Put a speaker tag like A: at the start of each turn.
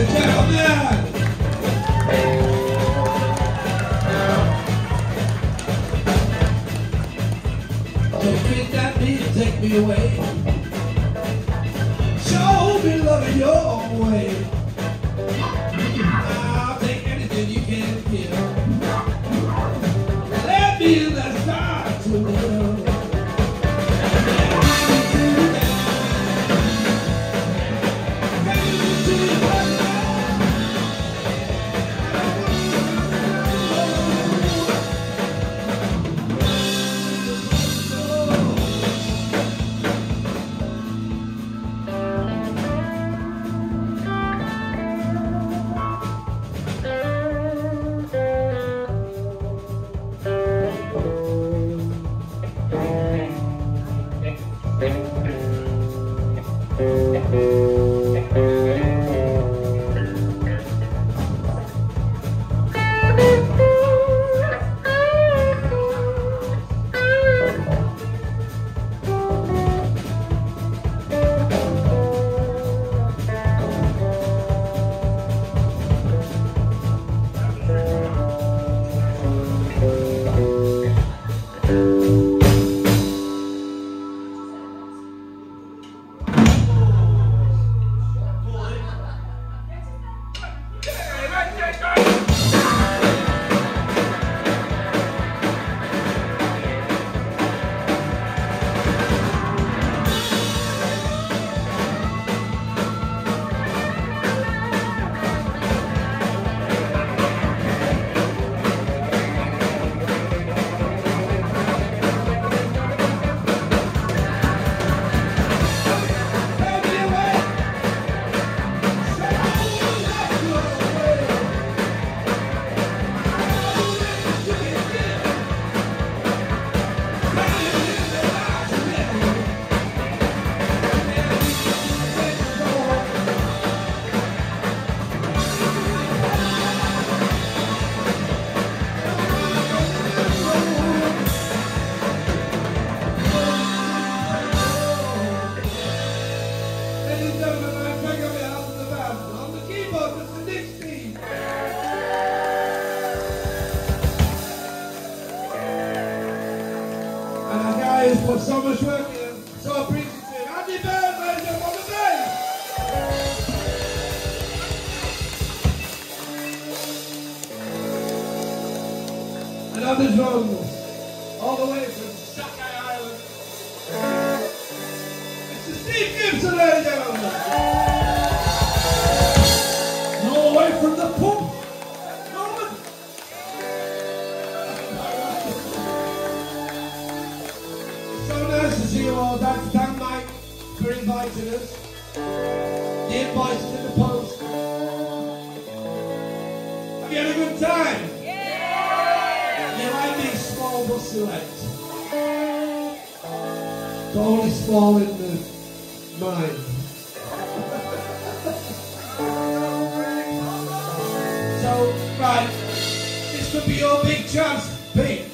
A: and gentlemen. Don't think that me to take me away. Show me love in your own way. I'll take anything you can give. Let me let's start to live. Put so much work in, so appreciative. Happy birthday, ladies and gentlemen! And on the drums, all the way from Sakai Island, Mr. Steed Gibson, ladies and gentlemen! All the way from the pub, Norman. Nice to see you all. I'd like to thank Mike for inviting us. The invites in the post. Have you had a good time? Yeah! You like being small but select. But only small in the mind. So, right, this could be your big chance, Pete.